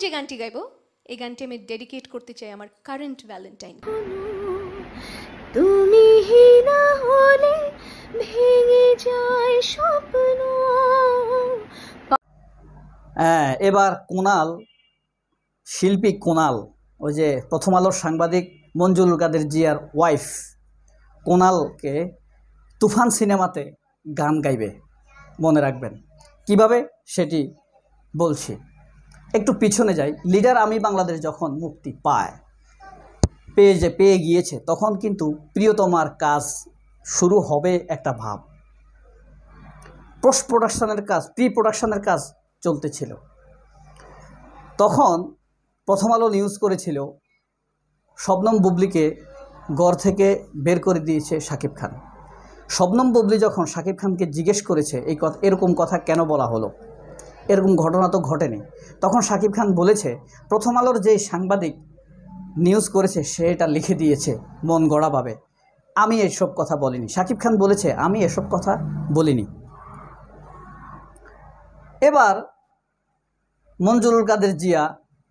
যে গানটি গাইবো এই গানটি আমি ডেডিকেট করতে চাই আমার কারেন্ট ভ্যালেন্টাইন। তুমি না হলে ভেঙে যায় স্বপ্ন। হ্যাঁ, এবার কুণাল, শিল্পী কুণাল, ওই যে প্রথম আলোর সাংবাদিক মঞ্জুরুল কাদের জিয়ার ওয়াইফ কুণালকে তুফান সিনেমাতে গান গাইবে, মনে রাখবেন। কিভাবে সেটি বলছি, একটু পিছনে যাই। লিডার আমি বাংলাদেশ যখন মুক্তি পেয়ে গিয়েছে, তখন কিন্তু প্রিয়তমার কাজ শুরু হবে একটা ভাব। পোস্ট প্রোডাকশনের কাজ, প্রি প্রোডাকশনের কাজ চলতেছিল। তখন প্রথম আলো নিউজ করেছিল শবনম বুবলিকে ঘর থেকে বের করে দিয়েছে শাকিব খান। শবনম বুবলি যখন শাকিব খানকে জিজ্ঞেস করেছে এরকম কথা কেন বলা হলো, এরকম ঘটনা তো ঘটেনি, তখন শাকিব খান বলেছে প্রথম আলোর যে সাংবাদিক নিউজ করেছে সে এটা লিখে দিয়েছে মন গড়াভাবে, আমি এসব কথা বলিনি। শাকিব খান বলেছে আমি এসব কথা বলিনি। এবার মঞ্জুরুল কাদের জিয়া,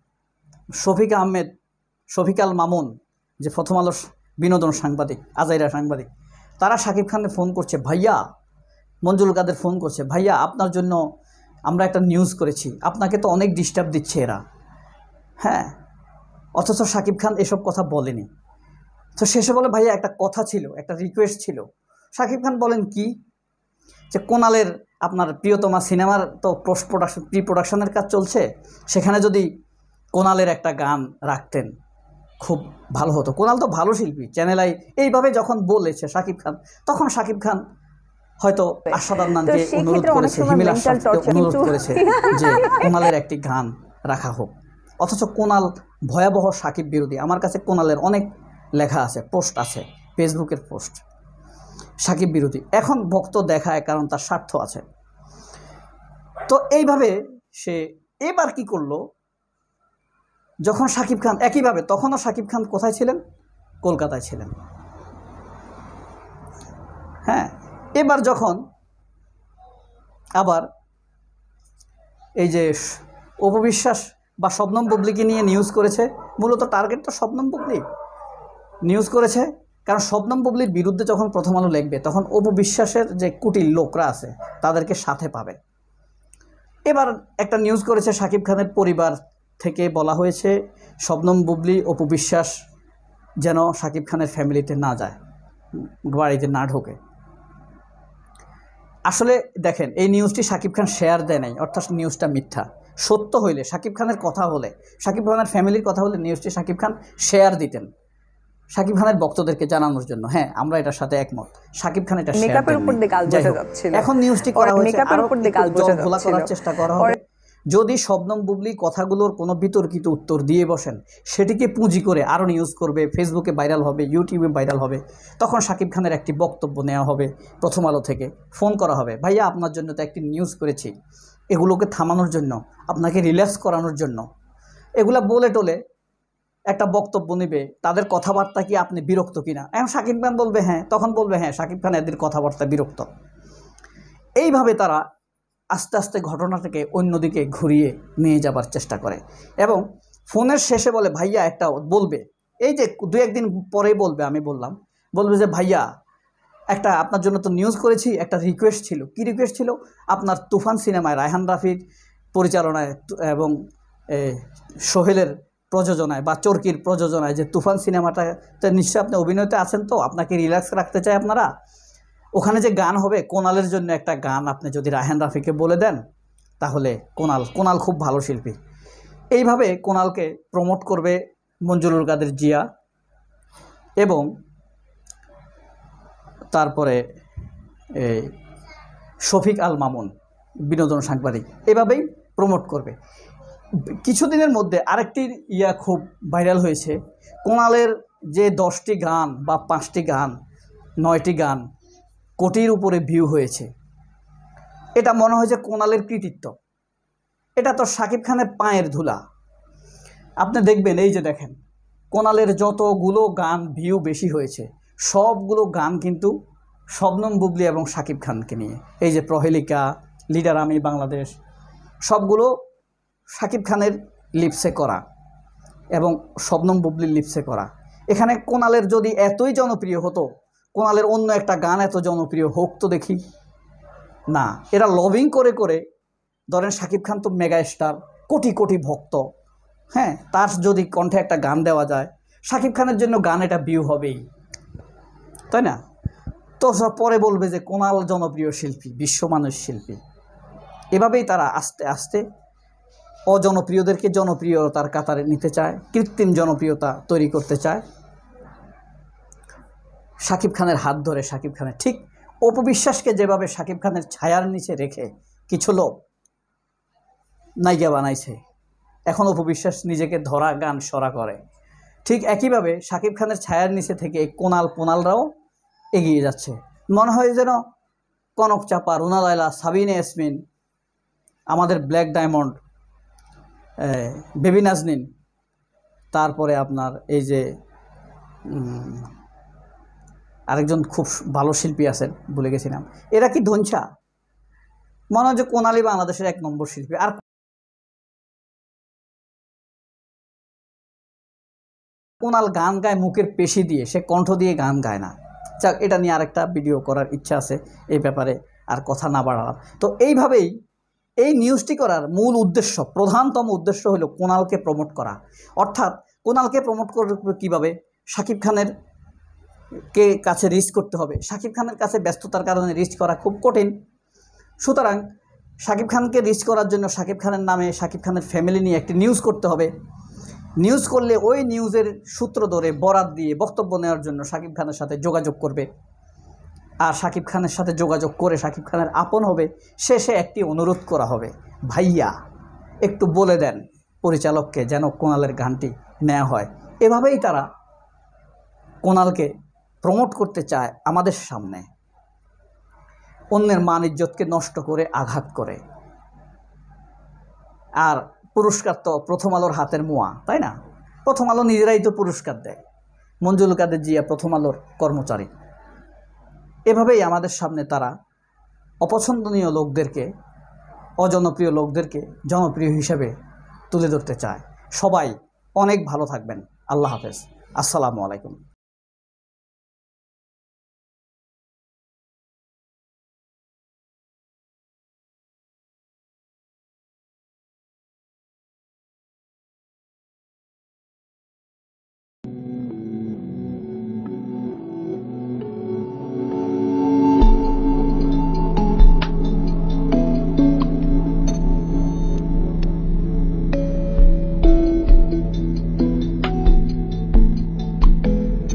শফিক আল মামুন, যে প্রথম আলো বিনোদন সাংবাদিক, আজাইরা সাংবাদিক, তারা শাকিব খানকে ফোন করছে, ভাইয়া, মঞ্জুরুল কাদের ফোন করছে, ভাইয়া আপনার জন্য আমরা একটা নিউজ করেছি, আপনাকে তো অনেক ডিস্টার্ব দিচ্ছে এরা। হ্যাঁ, অথচ শাকিব খান এসব কথা বলেনি। তো শেষে বলে ভাইয়া একটা কথা ছিল, একটা রিকোয়েস্ট ছিল। শাকিব খান বলেন কি, যে কোনালের আপনার প্রিয়তমা সিনেমার তো প্রি প্রোডাকশনের কাজ চলছে, সেখানে যদি কোনালের একটা গান রাখতেন খুব ভালো হতো। কোনাল তো ভালো শিল্পী, চ্যানেল আই এইভাবে যখন বলেছে শাকিব খান, তখন শাকিব খান হয়তো আশাদ আদনানকে অনুরোধ করেছে, হিমেল আশরাফকে অনুরোধ করেছে যে কোনালের একটি গান রাখা হোক। অথচ কোনাল ভয়াবহ শাকিব বিরোধী। আমার কাছে কোনালের অনেক লেখা আছে, পোস্ট আছে, ফেসবুকের পোস্ট, শাকিব বিরোধী। এখন ভক্ত দেখায় কারণ তার স্বার্থ আছে। তো এইভাবে সে এবার কি করলো, যখন শাকিব খান একইভাবে, তখনও শাকিব খান কোথায় ছিলেন, কলকাতায় ছিলেন। হ্যাঁ, এবার যখন আবার এই যে অপবিশ্বাস বা শবনম বুবলিকে নিয়ে নিউজ করেছে, মূলত টার্গেট তো শবনম বুবলি নিউজ করেছে, কারণ শবনম বুবলির বিরুদ্ধে যখন প্রথম আলো লিখবে তখন অপবিশ্বাসের যে কুটিল লোকরা আছে তাদেরকে সাথে পাবে। এবার একটা নিউজ করেছে শাকিব খানের পরিবার থেকে বলা হয়েছে শবনম বুবলি, অপবিশ্বাস যেন শাকিব খানের ফ্যামিলিতে না যায়, বাড়িতে না ঢোকে। আসলে দেখেন, এই নিউজটি শাকিব খান শেয়ার দেয় নাই, অর্থাৎ নিউজটা মিথ্যা। সত্য হইলে, শাকিব খানের কথা হলে, শাকিব খানের ফ্যামিলির কথা হলে নিউজটি শাকিব খান শেয়ার দিতেন শাকিব খানের ভক্তদেরকে জানানোর জন্য। হ্যাঁ, আমরা এটার সাথে একমত, শাকিব খান এটা শেয়ার দেন। এখন নিউজটি করা হয়েছে আরো জলঘোলা করার চেষ্টা করা হবে। যদি শবনম বুবলি কথাগুলোর কোনো বিতর্কিত উত্তর দিয়ে বসেন, সেটিকে পুঁজি করে আরও নিউজ করবে, ফেসবুকে ভাইরাল হবে, ইউটিউবে ভাইরাল হবে, তখন শাকিব খানের একটি বক্তব্য নেওয়া হবে, প্রথম আলো থেকে ফোন করা হবে, ভাইয়া আপনার জন্য তো একটি নিউজ করেছি, এগুলোকে থামানোর জন্য, আপনাকে রিল্যাক্স করানোর জন্য, এগুলা বলে টোলে একটা বক্তব্য নেবে, তাদের কথাবার্তা কি আপনি বিরক্ত কিনা। এখন শাকিব খান বলবে হ্যাঁ, তখন বলবে হ্যাঁ শাকিব খান এদের কথাবার্তা বিরক্ত। এইভাবে তারা আস্তে আস্তে ঘটনাটাকে অন্যদিকে ঘুরিয়ে নিয়ে যাবার চেষ্টা করে এবং ফোনের শেষে বলে ভাইয়া একটা বলবে, এই যে দু একদিন পরেই বলবে, আমি বলবে যে ভাইয়া একটা আপনার জন্য তো নিউজ করেছি, একটা রিকোয়েস্ট ছিল। কি রিকোয়েস্ট ছিল? আপনার তুফান সিনেমায় রায়হান রাফির পরিচালনায় এবং সোহেলের প্রযোজনায় বা চরকির প্রযোজনায় যে তুফান সিনেমাটাতে নিশ্চয়ই আপনি অভিনয়তে আছেন, তো আপনাকে রিল্যাক্স রাখতে চাই আপনারা। ওখানে যে গান হবে, কোনালের জন্য একটা গান আপনি যদি রায়হান রাফিকে বলে দেন, তাহলে কোনাল খুব ভালো শিল্পী। এইভাবে কোনালকে প্রমোট করবে মঞ্জুরুল কাদের জিয়া এবং তারপরে শফিক আল মামুন, বিনোদন সাংবাদিক, এভাবেই প্রমোট করবে। কিছুদিনের মধ্যে আরেকটি খুব ভাইরাল হয়েছে, কোনালের যে 10টি গান বা 5টি গান 9টি গান কোটির উপরে ভিউ হয়েছে। এটা মনে হয় যে কোনালের কৃতিত্ব, এটা তো শাকিব খানের পায়ের ধুলা। আপনি দেখবেন, এই যে দেখেন কোনালের যতগুলো গান ভিউ বেশি হয়েছে, সবগুলো গান কিন্তু শবনম বুবলি এবং শাকিব খানকে নিয়ে। এই যে প্রহেলিকা, লিডার আমি বাংলাদেশ, সবগুলো শাকিব খানের লিপসে করা এবং শবনম বুবলির লিপসে করা। এখানে কোনালের যদি এতই জনপ্রিয় হতো, কোনালের অন্য একটা গান এত জনপ্রিয় হোক তো দেখি। না, এরা লবিং করে করে, ধরেন শাকিব খান তো মেগা স্টার, কোটি কোটি ভক্ত, হ্যাঁ, তার যদি কণ্ঠে একটা গান দেওয়া যায়, শাকিব খানের জন্য গান এটা ভিউ হবেই, তাই না? তো সব পরে বলবে যে কোনাল জনপ্রিয় শিল্পী, বিশ্বমানের শিল্পী। এভাবেই তারা আস্তে আস্তে অজনপ্রিয়দেরকে জনপ্রিয়তার কাতারে নিতে চায়, কৃত্রিম জনপ্রিয়তা তৈরি করতে চায়। শাকিব খানের হাত ধরে, শাকিব খানের ঠিক অপু বিশ্বাসকে যেভাবে শাকিব খানের ছায়ার নিচে রেখে কিছু লোক নায়িকা বানাইছে, এখন অপু বিশ্বাস নিজেকে ধরা গান সরা করে, ঠিক একইভাবে শাকিব খানের ছায়ার নিচে থেকে কোনালরাও এগিয়ে যাচ্ছে। মনে হয় যেন কনক চাপা, রুনা লায়লা, সাবিনা ইয়াসমিন, আমাদের ব্ল্যাক ডায়মন্ড, বেবি নাজনীন, তারপরে আপনার এই যে আরেকজন খুব ভালো শিল্পী আছেন, ভুলে গেছিলাম, এরা কি ধনছা? মনে হয় যে কোনালি বাংলাদেশের 1 নম্বর শিল্পী। আর কোনাল গান গায় মুখের পেশি দিয়ে, সে কণ্ঠ দিয়ে গান গায় না। যাক, এটা নিয়ে আরেকটা ভিডিও করার ইচ্ছা আছে, এই ব্যাপারে আর কথা না বাড়ালাম। তো এইভাবেই এই নিউজটি করার মূল উদ্দেশ্য, প্রধানতম উদ্দেশ্য হলো কোনালকে প্রমোট করা। অর্থাৎ কোনালকে প্রমোট করবে কীভাবে? শাকিব খানের কাছে রিচ করতে হবে। শাকিব খানের কাছে ব্যস্ততার কারণে রিচ করা খুব কঠিন। সুতরাং শাকিব খানকে রিচ করার জন্য শাকিব খানের নামে, শাকিব খানের ফ্যামিলি নিয়ে একটি নিউজ করতে হবে। নিউজ করলে ওই নিউজের সূত্র ধরে বরাত দিয়ে বক্তব্য নেওয়ার জন্য শাকিব খানের সাথে যোগাযোগ করবে। আর শাকিব খানের সাথে যোগাযোগ করে শাকিব খানের আপন হবে। শেষে একটি অনুরোধ করা হবে, ভাইয়া একটু বলে দেন পরিচালককে যেন কোনালের গানটি নেওয়া হয়। এভাবেই তারা কোনালকে প্রমোট করতে চায় আমাদের সামনে, অন্যের মান ইজ্জতকে নষ্ট করে, আঘাত করে। আর পুরস্কার তো প্রথম আলোর হাতের মোয়া, তাই না? প্রথম আলো নিজেরাই তো পুরস্কার দেয়। মঞ্জুল কাদের জিয়া প্রথম আলোর কর্মচারী। এভাবেই আমাদের সামনে তারা অপছন্দনীয় লোকদেরকে, অজনপ্রিয় লোকদেরকে জনপ্রিয় হিসেবে তুলে ধরতে চায়। সবাই অনেক ভালো থাকবেন। আল্লাহ হাফেজ। আসসালামু আলাইকুম।